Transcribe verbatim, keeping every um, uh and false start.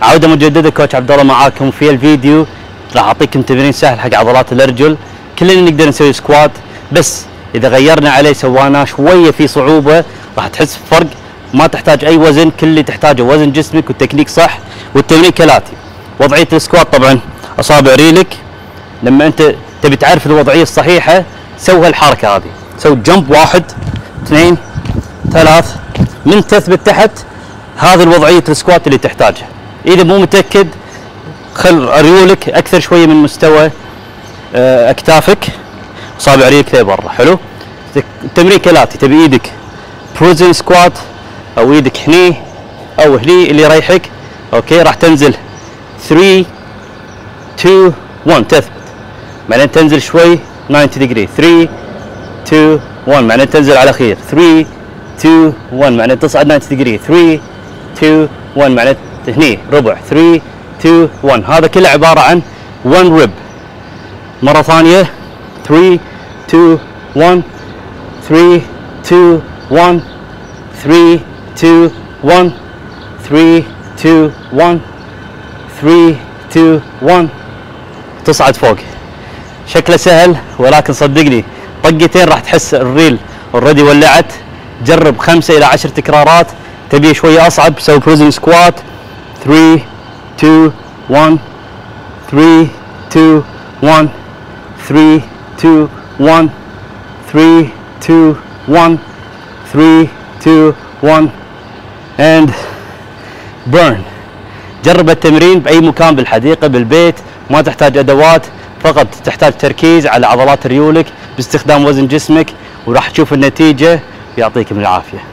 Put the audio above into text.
عودة مجددة، كوتش عبد الله معاكم في الفيديو. راح اعطيكم تمرين سهل حق عضلات الارجل. كلنا نقدر نسوي سكوات، بس اذا غيرنا عليه سويناه شويه في صعوبه راح تحس بفرق. ما تحتاج اي وزن، كل اللي تحتاجه وزن جسمك والتكنيك صح. والتمرين كالاتي: وضعيه السكوات طبعا اصابع ريلك. لما انت تبي تعرف الوضعيه الصحيحه سوي هالحركه هذه، سوي جمب واحد اثنين ثلاث، من تثبت تحت. هذه الوضعيه السكوات اللي تحتاجها. اذا مو متاكد خل ريولك اكثر شويه من مستوى اكتافك، اصابع ريلك لبرا. حلو. التمرين كالاتي: تبي ايدك بروزن سكوات او ايدك هني او هني اللي يريحك. اوكي، راح تنزل ثلاثة اثنين واحد، تثبت، بعدين تنزل شوي تسعين ديجري. ثلاثة اثنين واحد، بعدين تنزل على خير. ثلاثة اثنين واحد، بعدين تصعد تسعين ديجري. ثلاثة اثنين واحد، بعدين هني ربع. ثلاثة اثنين واحد. هذا كله عباره عن واحد ريب. مره ثانيه: ثلاثة اثنين واحد، ثلاثة اثنين واحد، ثلاثة اثنين واحد، ثلاثة اثنين واحد، ثلاثة اثنين واحد. تصعد فوق. شكله سهل، ولكن صدقني طقتين راح تحس الريل اوريدي ولعت. جرب خمسة الى عشر تكرارات. تبي شويه اصعب سوي بروزن سكوات. ثلاثة اثنين واحد، ثلاثة اثنين واحد، ثلاثة اثنين واحد، ثلاثة اثنين واحد، ثلاثة اثنين واحد and burn. جرب التمرين باي مكان، بالحديقه، بالبيت. ما تحتاج ادوات، فقط تحتاج تركيز على عضلات ريولك باستخدام وزن جسمك، وراح تشوف النتيجه. يعطيكم العافيه.